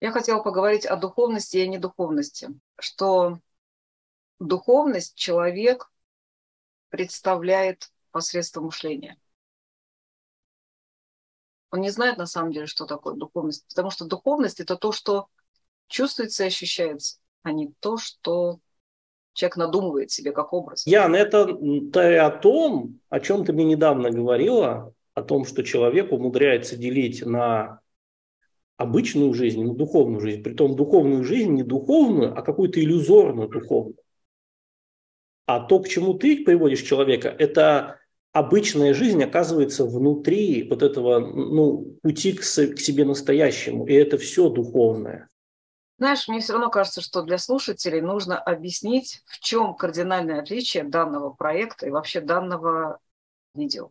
Я хотела поговорить о духовности и о недуховности. Что духовность человек представляет посредством мышления. Он не знает на самом деле, что такое духовность, потому что духовность – это то, что чувствуется и ощущается, а не то, что человек надумывает себе как образ. Ян, это ты о том, о чем ты мне недавно говорила, о том, что человек умудряется делить на обычную жизнь и на духовную жизнь. Притом духовную жизнь не духовную, а какую-то иллюзорную духовную. А то, к чему ты приводишь человека, это обычная жизнь оказывается внутри вот этого пути к себе настоящему. И это все духовное. Знаешь, мне все равно кажется, что для слушателей нужно объяснить, в чем кардинальное отличие данного проекта и вообще данного видео.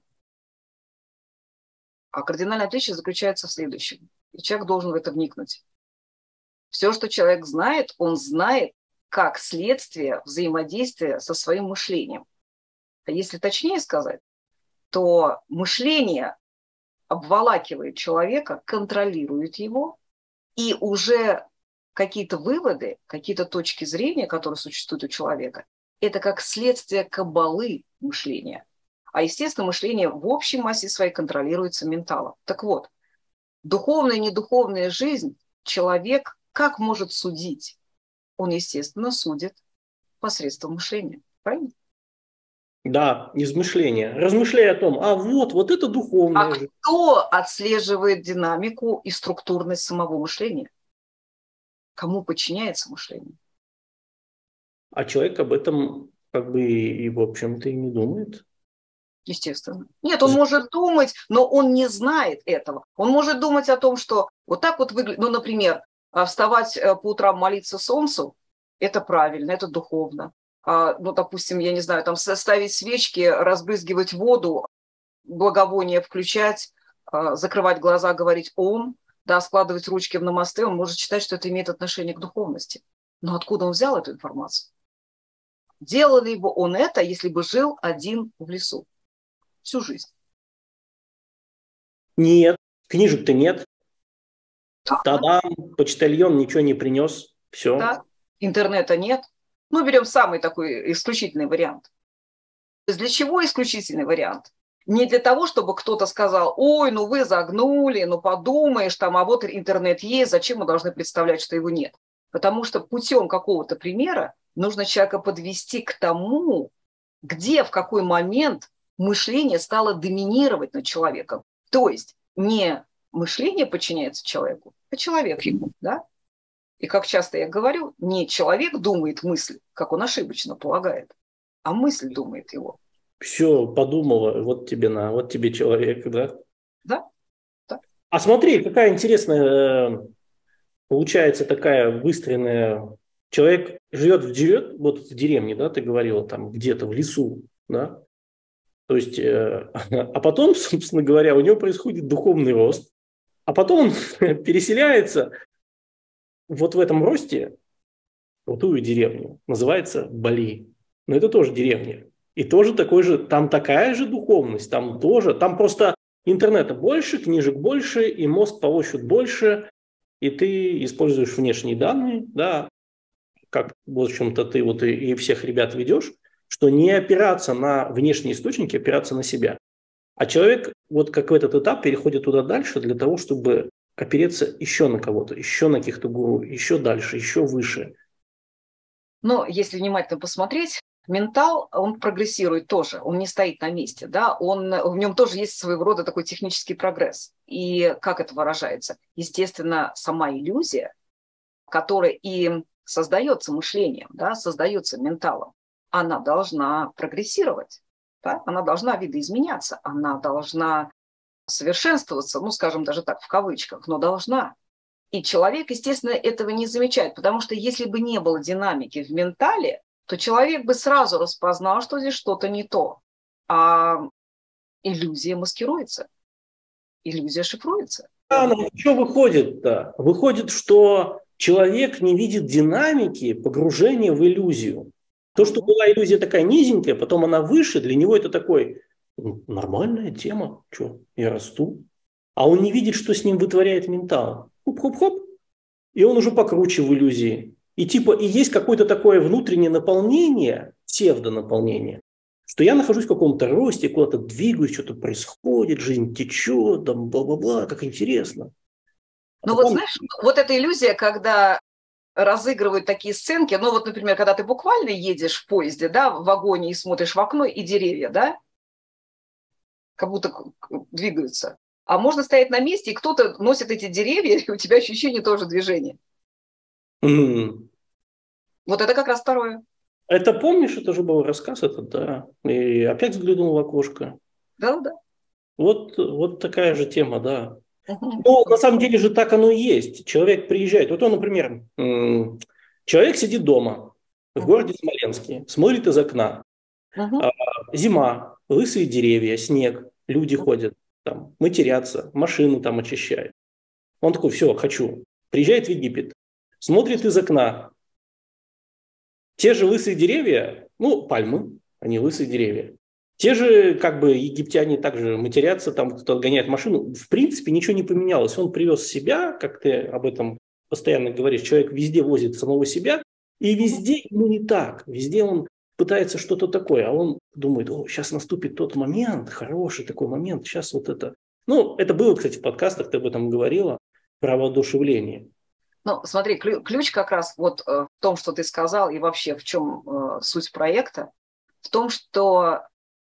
А кардинальное отличие заключается в следующем. И человек должен в это вникнуть. Все, что человек знает, он знает как следствие взаимодействия со своим мышлением. А если точнее сказать, то мышление обволакивает человека, контролирует его, и уже какие-то выводы, какие-то точки зрения, которые существуют у человека, это как следствие кабалы мышления. А, естественно, мышление в общей массе своей контролируется менталом. Так вот, духовная и недуховная жизнь человек как может судить? Он, естественно, судит посредством мышления. Правильно? Да, измышления. Размышляя о том, вот это А духовное. кто отслеживает динамику и структурность самого мышления? Кому подчиняется мышление? А человек об этом как бы и в общем-то и не думает. Естественно. Нет, он может думать, но он не знает этого. Он может думать о том, что вот так вот выглядит, ну, например, вставать по утрам, молиться солнцу, это правильно, это духовно. Ну, допустим, я не знаю, там ставить свечки, разбрызгивать воду, благовоние включать, закрывать глаза, говорить «Ом», да, складывать ручки в намасте, он может считать, что это имеет отношение к духовности. Но откуда он взял эту информацию? Делал ли бы он это, если бы жил один в лесу всю жизнь? Нет, книжек-то нет. Да, Тогда почтальон ничего не принес. Все. да. Интернета нет. Ну, берем самый такой исключительный вариант. То есть для чего исключительный вариант? Не для того, чтобы кто-то сказал, ой, ну вы загнули, ну подумаешь, там, а вот интернет есть, зачем мы должны представлять, что его нет? Потому что путем какого-то примера нужно человека подвести к тому, где, в какой момент мышление стало доминировать над человеком. То есть не мышление подчиняется человеку, а человек ему, да? И как часто я говорю, не человек думает мысль, как он ошибочно полагает, а мысль думает его. Все, подумала, вот тебе человек, да? Да? Да. А смотри, какая интересная получается такая выстроенная. Человек живет вот в деревне, да, ты говорила, там где-то в лесу, да? То есть, а потом, собственно говоря, у него происходит духовный рост, а потом он переселяется вот в этом росте в ту деревню, называется Бали. Но это тоже деревня. И тоже такой же, там такая же духовность, там тоже, там просто интернета больше, книжек больше, и мозг полощут больше, и ты используешь внешние данные, да, как, в общем-то, ты вот и всех ребят ведешь, что не опираться на внешние источники, опираться на себя. А человек вот как в этот этап переходит туда дальше для того, чтобы опереться еще на кого-то, еще на каких-то гуру, еще дальше, еще выше. Но если внимательно посмотреть, ментал, он прогрессирует тоже, он не стоит на месте, да, в нем тоже есть своего рода такой технический прогресс. И как это выражается? Естественно, сама иллюзия, которая и создается мышлением, да, создается менталом, она должна прогрессировать, да? Она должна видоизменяться, она должна совершенствоваться, ну, скажем даже так, в кавычках, но должна. И человек, естественно, этого не замечает, потому что если бы не было динамики в ментале, то человек бы сразу распознал, что здесь что-то не то. А иллюзия маскируется, иллюзия шифруется. Что выходит-то? Выходит, что человек не видит динамики погружения в иллюзию. То, что Мгм. была иллюзия такая низенькая, потом она выше, для него это такой нормальная тема, что я расту. А он не видит, что с ним вытворяет ментал. Хоп-хоп-хоп. и он уже покруче в иллюзии. И типа и есть какое-то такое внутреннее наполнение, псевдонаполнение, что я нахожусь в каком-то росте, куда-то двигаюсь, что-то происходит, жизнь течет, там, бла-бла-бла, как интересно. А Ну вот потом, знаешь, вот эта иллюзия, когда разыгрывают такие сценки, ну вот, например, когда ты буквально едешь в поезде, да, в вагоне и смотришь в окно, и деревья, да, как будто двигаются. А можно стоять на месте, и кто-то носит эти деревья, и у тебя ощущение тоже движения. м, Вот это как раз второе. это помнишь, это же был рассказ этот, да. И опять взглянул в окошко. Да, да. Вот такая же тема, да. Мгм. Ну, на самом деле же так оно и есть. Человек приезжает. Вот он, например, человек сидит дома в Мгм. городе Смоленске, смотрит из окна. Мгм. А, Зима, лысые деревья, снег, люди ходят, там, матерятся, машины там очищают. Он такой, все, хочу. Приезжает в Египет, смотрит из окна. Те же лысые деревья, ну, пальмы, они лысые деревья. Те же, как бы, египтяне также матерятся, там кто-то отгоняет машину. В принципе, ничего не поменялось. Он привез себя, как ты об этом постоянно говоришь, человек везде возит самого себя, и Мгм. везде ему не так. Везде он пытается что-то такое, а он думает, о, сейчас наступит тот момент, хороший такой момент, сейчас вот это. Ну, это было, кстати, в подкастах, ты об этом говорила, про воодушевление. Ну, смотри, ключ как раз вот в том, что ты сказал, и вообще в чем суть проекта, в том, что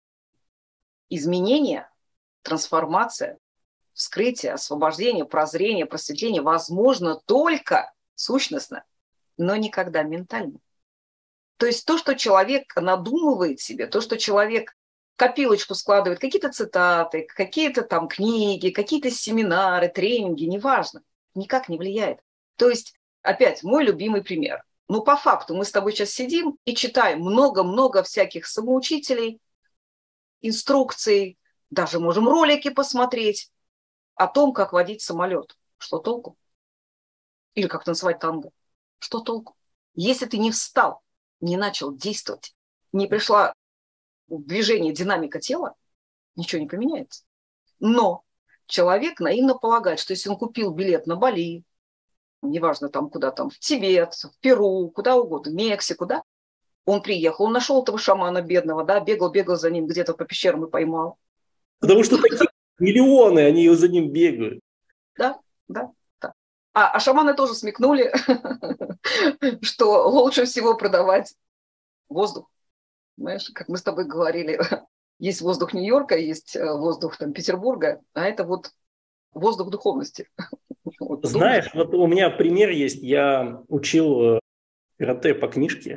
изменение, трансформация, вскрытие, освобождение, прозрение, просветление возможно только сущностно, но никогда ментально. То есть то, что человек надумывает себе, то, что человек в копилочку складывает, какие-то цитаты, какие-то там книги, какие-то семинары, тренинги, неважно, никак не влияет. То есть, опять, мой любимый пример. Ну, по факту мы с тобой сейчас сидим и читаем много-много всяких самоучителей, инструкций, даже можем ролики посмотреть о том, как водить самолет. Что толку? Или как танцевать танго. Что толку? Если ты не встал, не начал действовать, не пришла в движение динамика тела, ничего не поменяется. Но человек наивно полагает, что если он купил билет на Бали, неважно там куда там, в Тибет, в Перу, куда угодно, в Мексику, да, он приехал, он нашел этого шамана бедного, да, бегал за ним где-то по пещерам и поймал. Потому что таких миллионы, они за ним бегают. Да, да, да. А шаманы тоже смекнули, что лучше всего продавать воздух. Знаешь, как мы с тобой говорили, есть воздух Нью-Йорка, есть воздух там, Петербурга, а это вот воздух духовности. Вот подумай. Знаешь, вот у меня пример есть. Я учил карате по книжке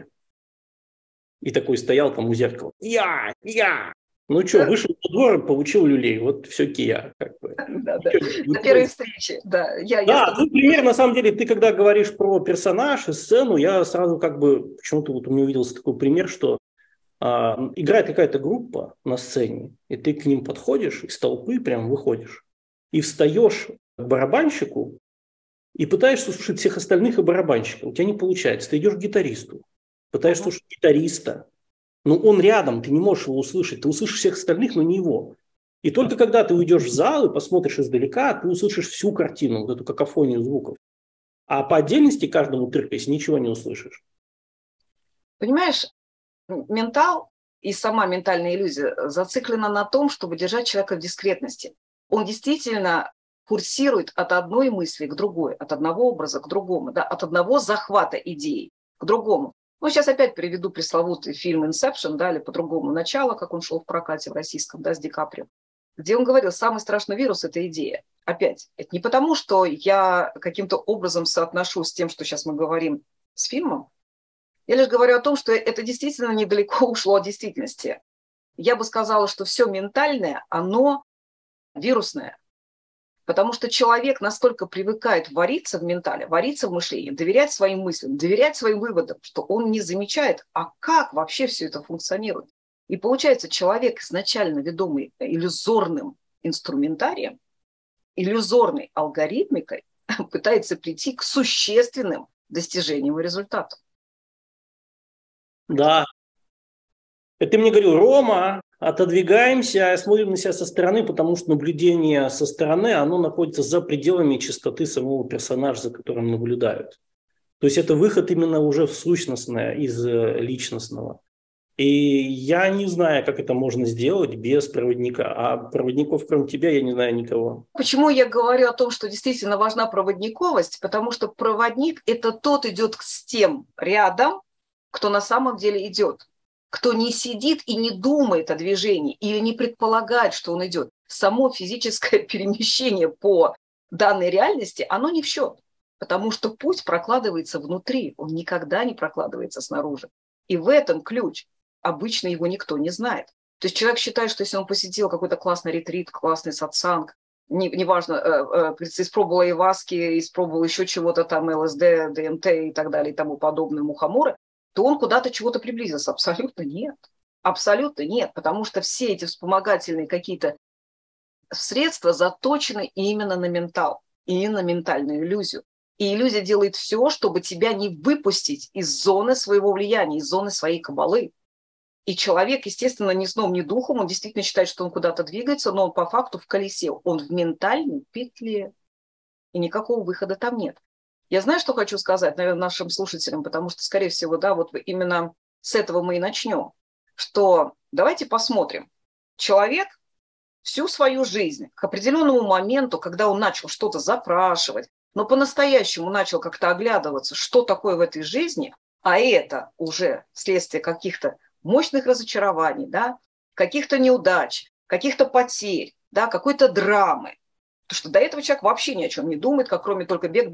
и такой стоял там у зеркала. Я! Ну что, Да, вышел во двор и получил люлей. Вот все кия. Как бы. да, да. Ничего не На первой происходит. встрече, да. Я с Да, тобой. ну, пример, на самом деле, ты когда говоришь про персонаж и сцену, я сразу как бы, почему-то вот у меня увиделся такой пример, что играет какая-то группа на сцене, и ты к ним подходишь, из толпы прям выходишь, и встаешь к барабанщику, и пытаешься слушать всех остальных и барабанщика. У тебя не получается. Ты идешь к гитаристу, пытаешься Мгм. слушать гитариста, но он рядом, ты не можешь его услышать. Ты услышишь всех остальных, но не его. И только когда ты уйдешь в зал и посмотришь издалека, ты услышишь всю картину, вот эту какофонию звуков. А по отдельности каждому тыркаясь ничего не услышишь. Понимаешь, ментал и сама ментальная иллюзия зациклена на том, чтобы держать человека в дискретности. Он действительно курсирует от одной мысли к другой, от одного образа к другому, да, от одного захвата идеи к другому. Ну, сейчас опять приведу пресловутый фильм «Инсепшн», да, или по-другому «Начало», как он шел в прокате в российском, да, с Ди Каприо, где он говорил, самый страшный вирус – это идея. Опять, это не потому, что я каким-то образом соотношу с тем, что сейчас мы говорим с фильмом, я лишь говорю о том, что это действительно недалеко ушло от действительности. Я бы сказала, что все ментальное, оно вирусное. Потому что человек настолько привыкает вариться в ментале, вариться в мышлении, доверять своим мыслям, доверять своим выводам, что он не замечает, а как вообще все это функционирует. И получается, человек, изначально ведомый иллюзорным инструментарием, иллюзорной алгоритмикой, пытается прийти к существенным достижениям и результатам. Да. Это ты мне говорил, Рома, отодвигаемся, смотрим на себя со стороны, потому что наблюдение со стороны, оно находится за пределами чистоты самого персонажа, за которым наблюдают. То есть это выход именно уже в сущностное из личностного. И я не знаю, как это можно сделать без проводника. А проводников, кроме тебя, я не знаю никого. Почему я говорю о том, что действительно важна проводниковость? Потому что проводник – это тот идет с тем рядом, кто на самом деле идет, кто не сидит и не думает о движении или не предполагает, что он идет. Само физическое перемещение по данной реальности, оно не в счет, потому что путь прокладывается внутри, он никогда не прокладывается снаружи. И в этом ключ. Обычно его никто не знает. То есть человек считает, что если он посетил какой-то классный ретрит, классный сатсанг, неважно, испробовал айваски, испробовал еще чего-то там, ЛСД, ДМТ и так далее и тому подобное, мухоморы, то он куда-то чего-то приблизился. Абсолютно нет. Абсолютно нет, потому что все эти вспомогательные какие-то средства заточены именно на ментал, именно на ментальную иллюзию. И иллюзия делает все, чтобы тебя не выпустить из зоны своего влияния, из зоны своей кабалы. И человек, естественно, ни сном, ни духом, он действительно считает, что он куда-то двигается, но он по факту в колесе, он в ментальной петле, и никакого выхода там нет. Я знаю, что хочу сказать, наверное, нашим слушателям, потому что, скорее всего, да, вот именно с этого мы и начнем, что давайте посмотрим. Человек всю свою жизнь к определенному моменту, когда он начал что-то запрашивать, но по-настоящему начал как-то оглядываться, что такое в этой жизни, а это уже следствие каких-то мощных разочарований, да, каких-то неудач, каких-то потерь, да, какой-то драмы. Потому что до этого человек вообще ни о чем не думает, как кроме только бег,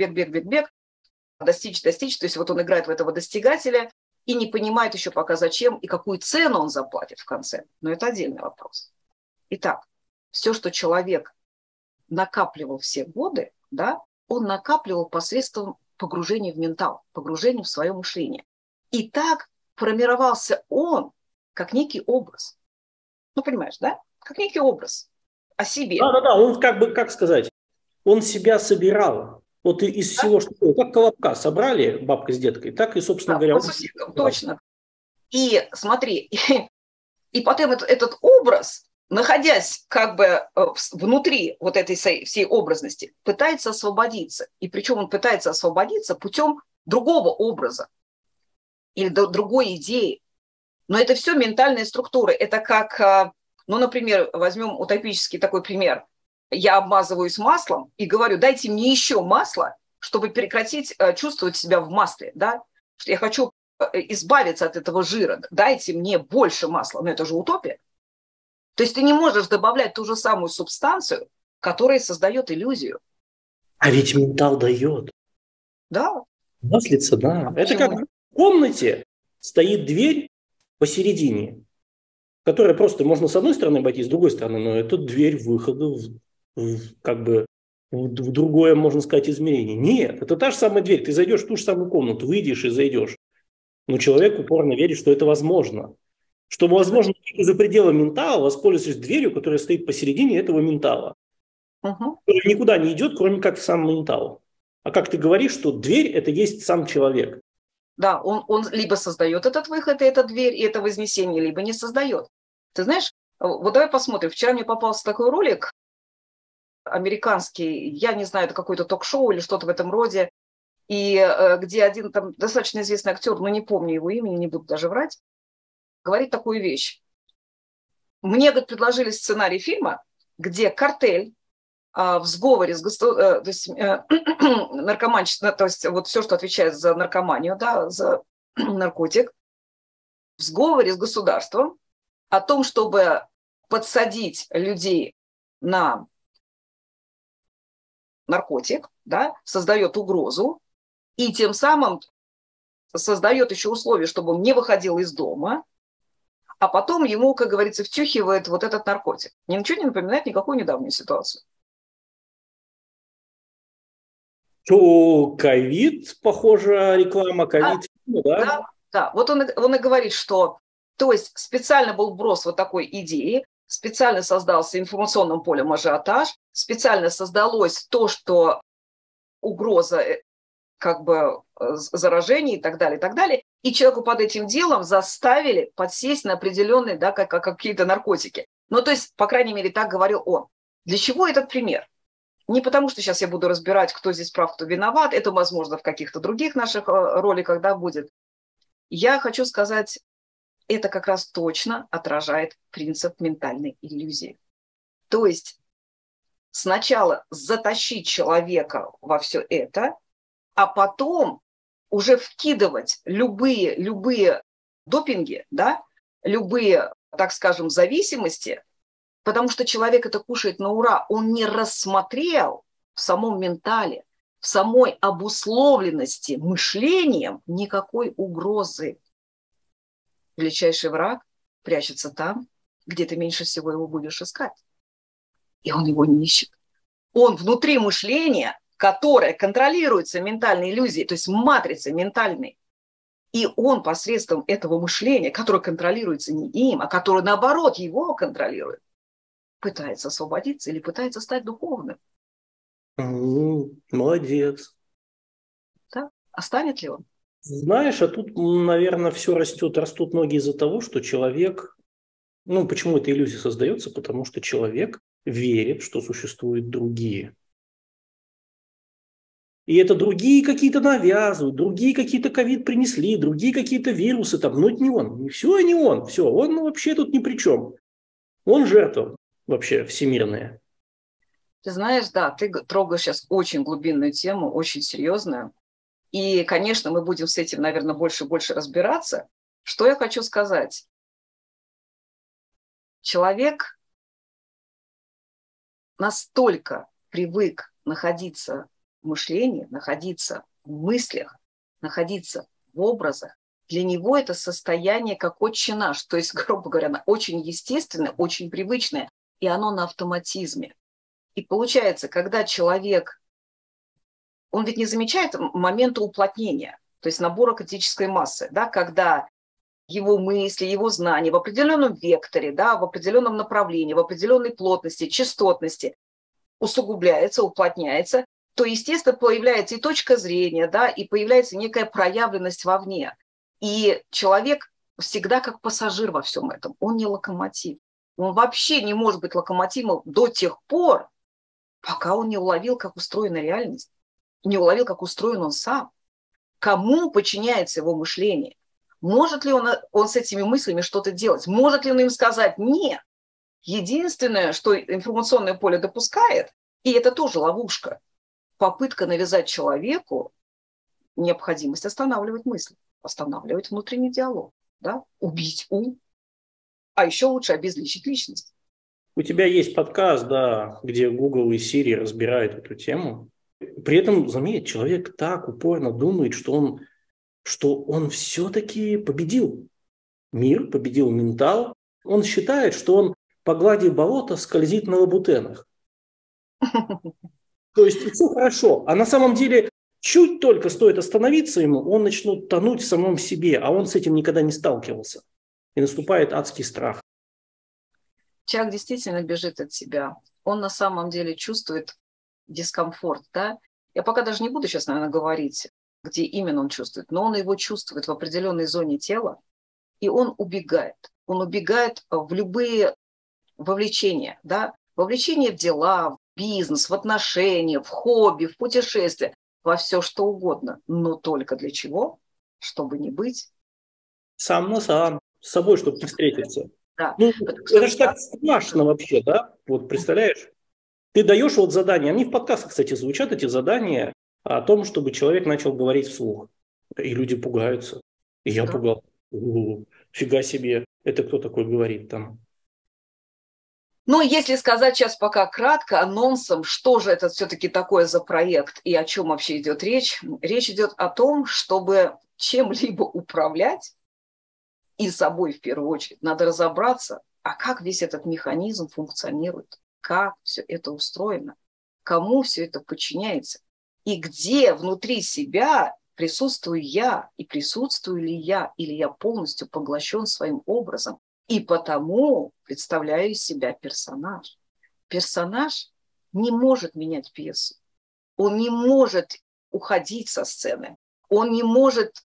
достичь. То есть вот он играет в этого достигателя и не понимает еще пока зачем и какую цену он заплатит в конце. Но это отдельный вопрос. Итак, все, что человек накапливал все годы, да, он накапливал посредством погружения в ментал, погружения в свое мышление. И так формировался он как некий образ. Ну, понимаешь, да? Как некий образ о себе. Да, он как бы, как сказать, он себя собирал. Вот из всего, что было. Как колобка собрали бабка с деткой, так и, собственно говоря, вот точно. И смотри, и потом этот образ, находясь как бы внутри вот этой всей образности, пытается освободиться. И причем он пытается освободиться путем другого образа или другой идеи. Но это все ментальные структуры. Это как, ну, например, возьмем утопический такой пример. Я обмазываюсь маслом и говорю, дайте мне еще масла, чтобы прекратить чувствовать себя в масле. Да? Я хочу избавиться от этого жира. Дайте мне больше масла. Но это же утопия. То есть ты не можешь добавлять ту же самую субстанцию, которая создает иллюзию. А ведь ментал дает. Да. Маслица, да. Это как в комнате стоит дверь посередине, которая просто можно с одной стороны обойти, с другой стороны, но это дверь выхода как бы в другое, можно сказать, измерение. Нет, это та же самая дверь. Ты зайдешь в ту же самую комнату, выйдешь и зайдешь. Но человек упорно верит, что это возможно. Что возможно за пределами ментала, воспользуясь дверью, которая стоит посередине этого ментала. Который никуда не идет, кроме как в сам ментал. А как ты говоришь, что дверь – это есть сам человек. Да, он либо создает этот выход и эту дверь, и это вознесение, либо не создает. Ты знаешь, вот давай посмотрим. Вчера мне попался такой ролик американский, я не знаю, это какое-то ток-шоу или что-то в этом роде, и где один там достаточно известный актер, но не помню его имени, не буду даже врать, говорит такую вещь. Мне, говорит, предложили сценарий фильма, где картель в сговоре с то есть наркоманщина, то есть вот все, что отвечает за наркоманию, да, за наркотик, в сговоре с государством о том, чтобы подсадить людей на наркотик, да, создает угрозу и тем самым создает еще условия, чтобы он не выходил из дома, а потом ему, как говорится, втюхивает вот этот наркотик. Ничего не напоминает никакую недавнюю ситуацию. То ковид, похоже, реклама ковид. Да. Вот он и говорит, что то есть специально был вброс вот такой идеи, специально создался информационным полем ажиотаж, специально создалось то, что угроза как бы заражений и так далее, И человеку под этим делом заставили подсесть на определенные, да, как какие-то наркотики. Ну, то есть, по крайней мере, так говорил он. Для чего этот пример? Не потому, что сейчас я буду разбирать, кто здесь прав, кто виноват. Это, возможно, в каких-то других наших роликах, да, будет. Я хочу сказать, это как раз точно отражает принцип ментальной иллюзии. То есть сначала затащить человека во все это, а потом уже вкидывать любые допинги, да, любые, так скажем, зависимости, потому что человек это кушает на ура, он не рассмотрел в самом ментале, в самой обусловленности мышлением никакой угрозы. Величайший враг прячется там, где ты меньше всего его будешь искать. И он его не ищет. Он внутри мышления, которое контролируется ментальной иллюзией, то есть матрицей ментальной, и он посредством этого мышления, которое контролируется не им, а которое, наоборот, его контролирует, пытается освободиться или пытается стать духовным. Молодец. Да? А станет ли он? Знаешь, а тут, наверное, все растут ноги из-за того, что человек, почему эта иллюзия создается? Потому что человек верит, что существуют другие. И это другие какие-то навязывают, другие какие-то ковид принесли, другие какие-то вирусы там. Но это не он. Все не он. Все, он вообще тут ни при чем. Он жертва вообще всемирная. Ты знаешь, да, ты трогаешь сейчас очень глубинную тему, очень серьезную. И, конечно, мы будем с этим, наверное, больше и больше разбираться. Что я хочу сказать? Человек настолько привык находиться в мышлении, находиться в мыслях, находиться в образах. Для него это состояние как отче наш, то есть, грубо говоря, очень естественное, очень привычное, и оно на автоматизме. И получается, когда человек, он ведь не замечает момента уплотнения, то есть набора критической массы, да, когда его мысли, его знания в определенном векторе, да, в определенном направлении, в определенной плотности, частотности усугубляется, уплотняется, то, естественно, появляется и точка зрения, да, и появляется некая проявленность вовне. И человек всегда как пассажир во всем этом, он не локомотив. Он вообще не может быть локомотивом до тех пор, пока он не уловил, как устроена реальность, не уловил, как устроен он сам, кому подчиняется его мышление. Может ли он с этими мыслями что-то делать? Может ли он им сказать «нет»? Единственное, что информационное поле допускает, и это тоже ловушка, попытка навязать человеку необходимость останавливать мысли, останавливать внутренний диалог, да? Убить ум, а еще лучше обезличить личность. У тебя есть подкаст, да, где Google и Siri разбирают эту тему. При этом, заметь, человек так упорно думает, что он все-таки победил мир, победил ментал. Он считает, что он по глади болота скользит на лабутенах. То есть все хорошо. А на самом деле чуть только стоит остановиться ему, он начнет тонуть в самом себе, а он с этим никогда не сталкивался. И наступает адский страх. Человек действительно бежит от себя. Он на самом деле чувствует дискомфорт. Да? Я пока даже не буду сейчас, наверное, говорить, где именно он чувствует, но он его чувствует в определенной зоне тела, и он убегает. Он убегает в любые вовлечения. Да? Вовлечение в дела, в бизнес, в отношения, в хобби, в путешествия, во все что угодно. Но только для чего? Чтобы не быть сам на сам, с собой, чтобы не встретиться. Да. Это же так страшно вообще, да? Вот представляешь? Ты даешь вот задание, они в подкастах, кстати, звучат, эти задания о том, чтобы человек начал говорить вслух. И люди пугаются. И я пугал. Фига себе, это кто такой говорит там? Ну, если сказать сейчас пока кратко, анонсом, что же это все-таки такое за проект и о чем вообще идет речь? Речь идет о том, чтобы чем-либо управлять, и собой в первую очередь, надо разобраться, а как весь этот механизм функционирует, как все это устроено, кому все это подчиняется, и где внутри себя присутствую я, и присутствую ли я, или я полностью поглощен своим образом, и потому представляю из себя персонаж. Персонаж не может менять пьесу, он не может уходить со сцены, он не может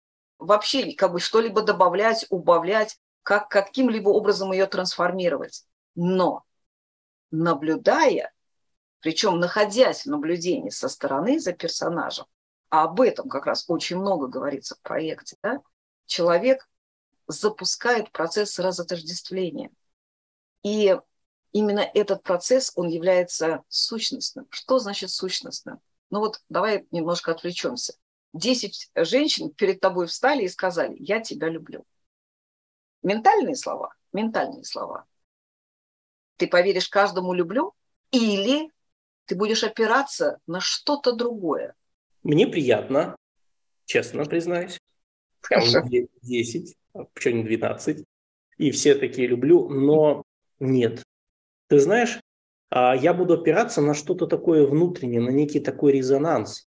вообще как бы что-либо добавлять, убавлять, каким-либо образом ее трансформировать. Но наблюдая, причем находясь в наблюдении со стороны за персонажем, а об этом как раз очень много говорится в проекте, да, человек запускает процесс разотождествления. И именно этот процесс, он является сущностным. Что значит сущностным? Ну вот давай немножко отвлечемся. 10 женщин перед тобой встали и сказали: «Я тебя люблю». Ментальные слова, ментальные слова. Ты поверишь каждому «люблю» или ты будешь опираться на что-то другое? Мне приятно, честно признаюсь. Хорошо. 10, почему не 12. И все такие люблю, но нет. Ты знаешь, я буду опираться на что-то такое внутреннее, на некий такой резонанс,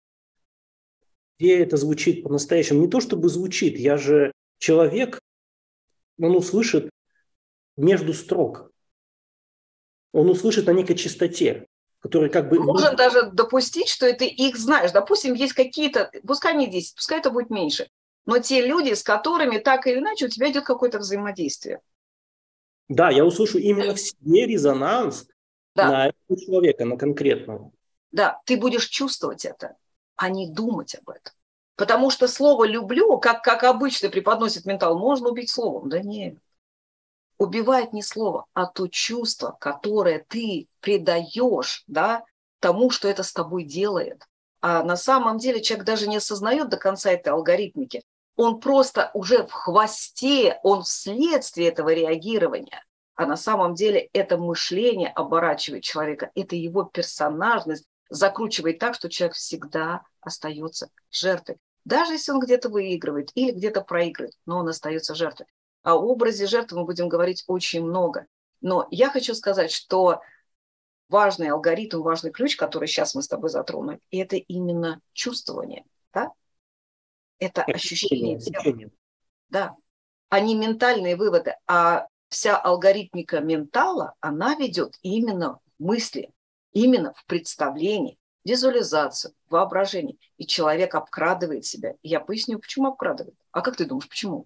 где это звучит по-настоящему. Не то чтобы звучит, я же человек, он услышит между строк, он услышит на некой частоте, которая как бы... Можно даже допустить, что ты их знаешь. Допустим, есть какие-то, пускай не 10, пускай это будет меньше, но те люди, с которыми так или иначе у тебя идет какое-то взаимодействие. Да, я услышу именно в себе резонанс Да, на этого человека, на конкретного. да, ты будешь чувствовать это, а не думать об этом. Потому что слово «люблю», как обычно преподносит ментал, можно убить словом. Да нет. Убивает не слово, а то чувство, которое ты придаешь, да, тому, что это с тобой делает. А на самом деле человек даже не осознает до конца этой алгоритмики. Он просто уже в хвосте, он вследствие этого реагирования. А на самом деле это мышление оборачивает человека, это его персонажность закручивает так, что человек всегда остается жертвой. Даже если он где-то выигрывает или где-то проигрывает, но он остается жертвой. О образе жертвы мы будем говорить очень много. Но я хочу сказать, что важный алгоритм, важный ключ, который сейчас мы с тобой затронули, это именно чувствование. Да? Это ощущение тела. Да. А не ментальные выводы. А вся алгоритмика ментала, она ведет именно в мысли, именно в представлении, визуализацию, воображение. И человек обкрадывает себя. И я поясню, почему обкрадывает. А как ты думаешь, почему?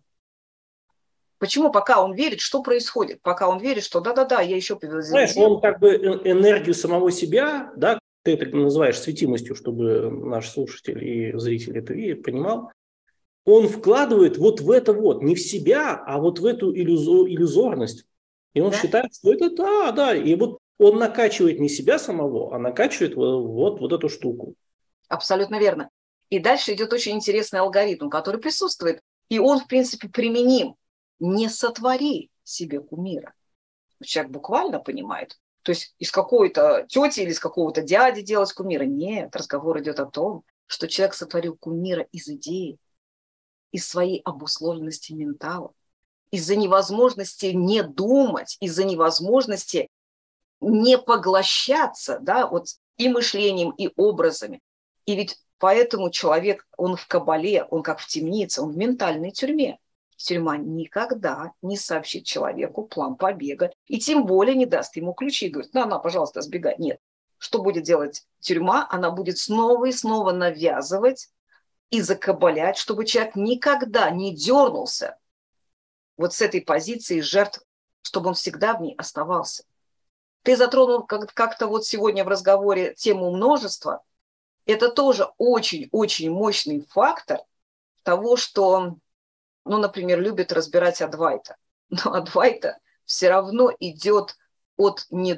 Почему пока он верит, что происходит? Пока он верит, что да-да-да, я еще Знаешь, он как бы энергию самого себя, да, ты это называешь светимостью, чтобы наш слушатель и зритель это понимал, он вкладывает вот в это вот, не в себя, а вот в эту иллюзорность. И он да? считает, что это да. И вот он накачивает не себя самого, а накачивает вот эту штуку. Абсолютно верно. И дальше идет очень интересный алгоритм, который присутствует. И он, в принципе, применим. Не сотвори себе кумира. Человек буквально понимает. То есть из какой-то тети или из какого-то дяди делать кумира. Нет, разговор идет о том, что человек сотворил кумира из идеи, из своей обусловленности ментала, из-за невозможности не думать, из-за невозможности не поглощаться, да, вот и мышлением, и образами. И ведь поэтому человек, он в кабале, он как в темнице, он в ментальной тюрьме. Тюрьма никогда не сообщит человеку план побега, и тем более не даст ему ключи и говорит: на, пожалуйста, сбегай. Нет. Что будет делать тюрьма? Она будет снова и снова навязывать и закабалять, чтобы человек никогда не дернулся вот с этой позиции жертв, чтобы он всегда в ней оставался. Ты затронул как-то вот сегодня в разговоре тему множества. Это тоже очень-очень мощный фактор того, что, ну, например, любят разбирать Адвайта. Но Адвайта все равно идет от не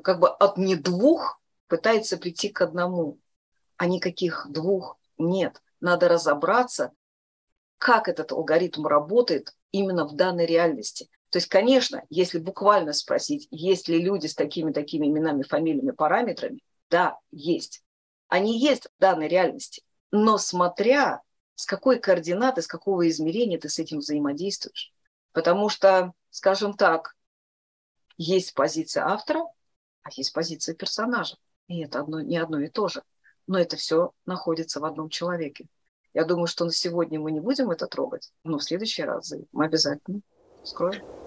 двух, пытается прийти к одному. А никаких двух нет. Надо разобраться, как этот алгоритм работает именно в данной реальности. То есть, конечно, если буквально спросить, есть ли люди с такими-такими именами, фамилиями, параметрами, да, есть. Они есть в данной реальности. Но смотря с какой координаты, с какого измерения ты с этим взаимодействуешь. Потому что, скажем так, есть позиция автора, а есть позиция персонажа. И это не одно и то же. Но это все находится в одном человеке. Я думаю, что на сегодня мы не будем это трогать, но в следующий раз мы обязательно вскроем.